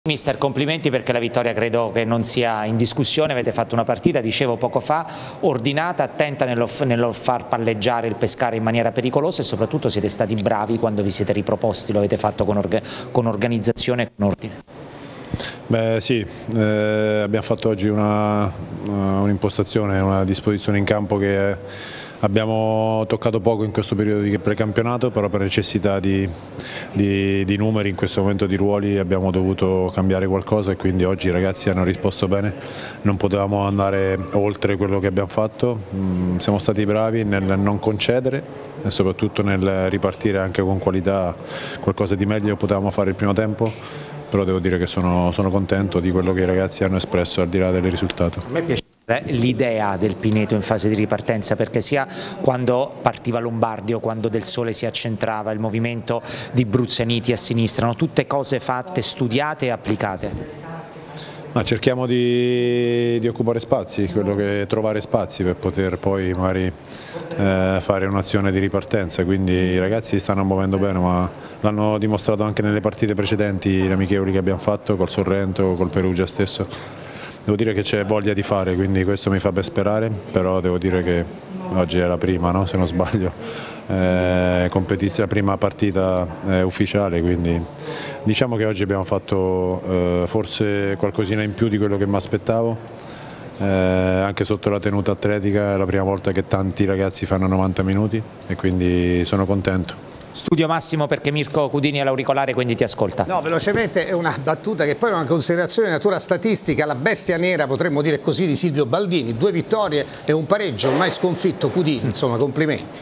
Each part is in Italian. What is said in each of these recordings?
Mister, complimenti perché la vittoria credo che non sia in discussione, avete fatto una partita, dicevo poco fa, ordinata, attenta nello far palleggiare il Pescara in maniera pericolosa e soprattutto siete stati bravi quando vi siete riproposti, lo avete fatto con organizzazione e con ordine. Beh sì, abbiamo fatto oggi un'impostazione, una disposizione in campo che abbiamo toccato poco in questo periodo di precampionato, però per necessità di numeri in questo momento, di ruoli, abbiamo dovuto cambiare qualcosa e quindi oggi i ragazzi hanno risposto bene, non potevamo andare oltre quello che abbiamo fatto, siamo stati bravi nel non concedere e soprattutto nel ripartire anche con qualità, qualcosa di meglio potevamo fare il primo tempo, però devo dire che sono contento di quello che i ragazzi hanno espresso al di là del risultato. A me piace l'idea del Pineto in fase di ripartenza, perché sia quando partiva Lombardi o quando Del Sole si accentrava, il movimento di Bruzzaniti a sinistra, erano tutte cose fatte, studiate e applicate. Cerchiamo di occupare spazi, trovare spazi per poter poi magari fare un'azione di ripartenza, quindi i ragazzi si stanno muovendo bene, ma l'hanno dimostrato anche nelle partite precedenti, le amichevoli che abbiamo fatto col Sorrento, col Perugia stesso. Devo dire che c'è voglia di fare, quindi questo mi fa ben sperare, però devo dire che oggi è la prima, no? Se non sbaglio, la prima partita ufficiale, quindi diciamo che oggi abbiamo fatto forse qualcosina in più di quello che mi aspettavo, anche sotto la tenuta atletica è la prima volta che tanti ragazzi fanno 90 minuti e quindi sono contento. Studio Massimo perché Mirko Cudini è l'auricolare, quindi ti ascolta. No, velocemente è una battuta che poi è una considerazione di natura statistica, la bestia nera, potremmo dire così, di Silvio Baldini, 2 vittorie e un pareggio, mai sconfitto Cudini, insomma complimenti.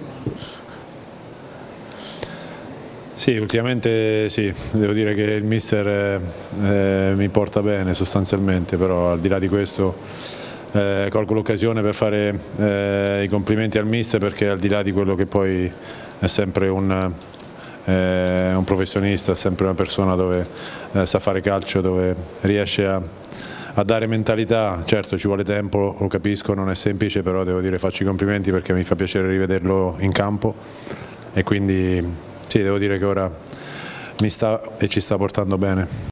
Sì, ultimamente sì, devo dire che il mister mi porta bene sostanzialmente, però al di là di questo colgo l'occasione per fare i complimenti al mister, perché al di là di quello che poi è sempre un professionista, è sempre una persona dove sa fare calcio, dove riesce a dare mentalità. Certo ci vuole tempo, lo capisco, non è semplice, però devo dire faccio i complimenti perché mi fa piacere rivederlo in campo e quindi sì, devo dire che ora mi sta e ci sta portando bene.